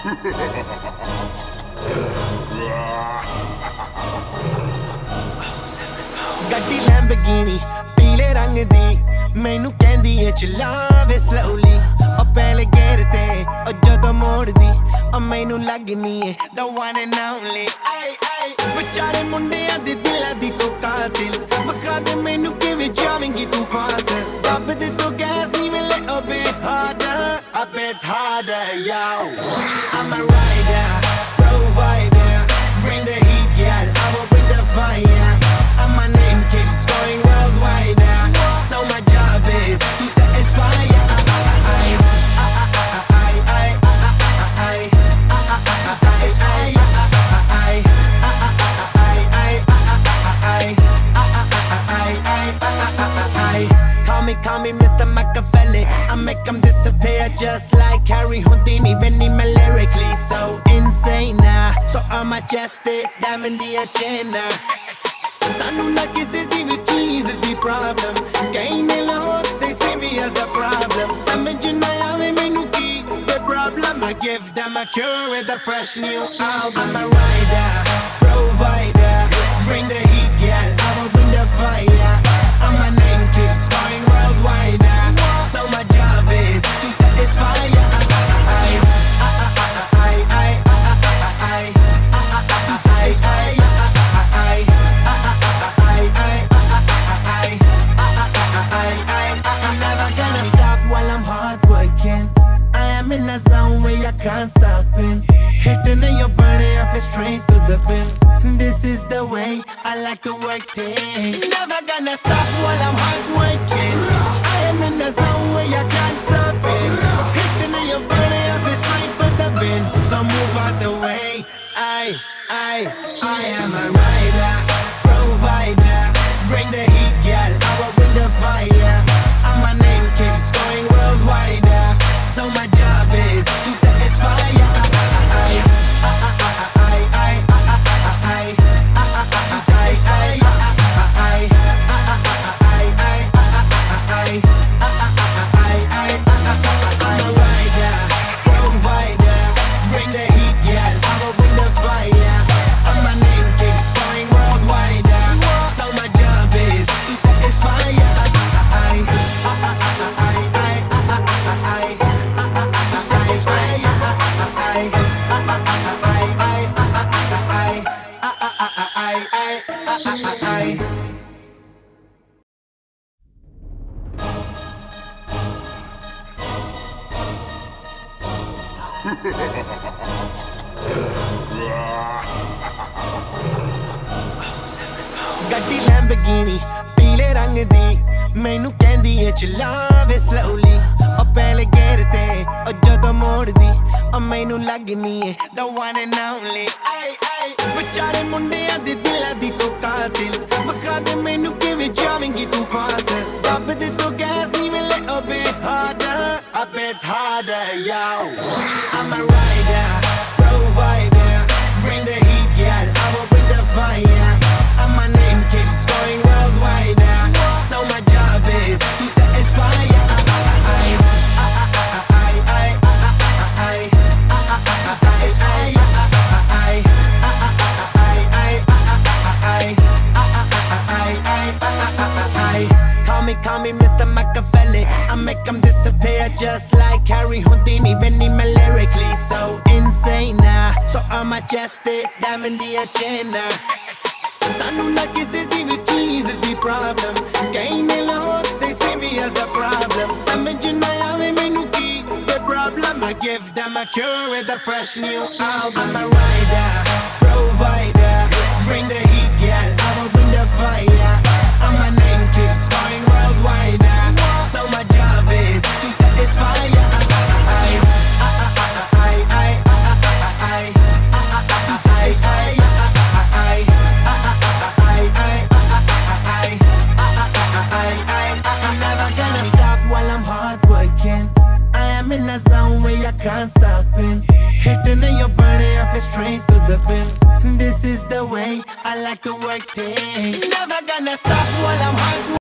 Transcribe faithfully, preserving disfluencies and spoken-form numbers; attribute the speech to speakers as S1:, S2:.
S1: ਗੱਡੀ ਲੈਂਬਰਗਿਨੀ ਪੀਲੇ ਰੰਗ ਦੀ ਮੈਨੂੰ ਕਹਿੰਦੀ ਏ ਚਲਾਵੇ ਸਲੋਲੀ ਉਹ ਪਹਿਲੇ ਗੇਅਰ ਤੇ ਉਹ ਜਦੋਂ ਮੋੜਦੀ ਉਹ ਮੈਨੂੰ ਲੱਗਨੀ ਏ the one and only ਵਿਚਾਰੇ ਮੁੰਡਿਆਂ ਦੇ ਦਿਲਾਂ ਦੀ ਤੂੰ ਕਾਤਿਲ ਵਿਖਾ ਦੇ ਮੈਨੂੰ ਕਿਵੇਂ ਜਾਵੇਂਗੀ ਤੂੰ ਫਾਸਟ ਦੱਬ ਦੇ ਤੂੰ ਗੈਸ ਨਹੀਂ ਮਿਲੇ a bit harder a bit harder yo I'm a rider provider bring the heat girl I will bring the fire and my name keeps going worldwide so my job is to satisfy Call me Mister Machiavelli I make them disappear just like Harry Houdini When I'm lyrically so insane So I'm majestic, diamond the agenda Sanu na kisi di vi cheez di problem Kahin log, they see me as a problem Samajh na aave mainu ki the problem I give them a cure with a fresh new album I'm a rider, provider Bring the heat girl, I will bring the fire And my name keeps going worldwide So my job is to satisfy I'm never gonna stop while I'm hard working I am in a zone where I can't stop it Hitting in your body, I feel straight to the pin This is the way I like to work things Never gonna stop while I'm hard working I am in a zone where I can't stop it Hitting in your body, I feel straight to the pin So move out the way I, I, I am a rider, provider Bring the heat, girl, I will bring the fire And my name keeps going worldwide So my job is to satisfy ਗੱਡੀ Lamborghini ਪੀਲੇ ਰੰਗ ਦੀ ਮੈਨੂੰ ਕਹਿੰਦੀ ਏ ਚਲਾਵੇ slowly ਉਹ ਪਹਿਲੇ gear ਤੇ ਉਹ ਜਦੋਂ ਮੋੜਦੀ ਉਹ ਮੈਨੂੰ ਲੱਗਨੀ ਏ the one and only ਵਿਚਾਰੇ ਮੁੰਡਿਆਂ ਦੇ ਦਿਲਾਂ ਦੀ ਤੂੰ ਕਾਤਿਲ ਵਿਖਾ ਦੇ ਮੈਨੂੰ ਕਿਵੇਂ ਜਾਵੇਂਗੀ ਤੂੰ ਫਾਸਟ ਦੱਬ ਦੇ ਤੂੰ ਗੈਸ ਨਹੀਂ ਮਿਲੇ a bit harder a bit harder yo I'm a rider provider bring the heat girl I will bring the fire and my name keeps going worldwide so my job is to satisfy Call me, call me Mister Machiavelli I make them disappear just like Harry Houdini When I'm lyrically so insane So I'm majestic, diamond the agenda Sanu na kisi di vi cheez di problem Kahin log, they see me as a problem Samajh na aave mainu ki the problem I give them a cure with a fresh new album I'm a rider, provider Bring the heat girl, I will bring the fire And my name keeps going worldwide So my job is to satisfy I'm never gonna stop while I'm hard working I am in a zone where I can't stop it Hitting in your body, I feel straight to the pin This is the way I like to work things Never gonna stop while I'm hard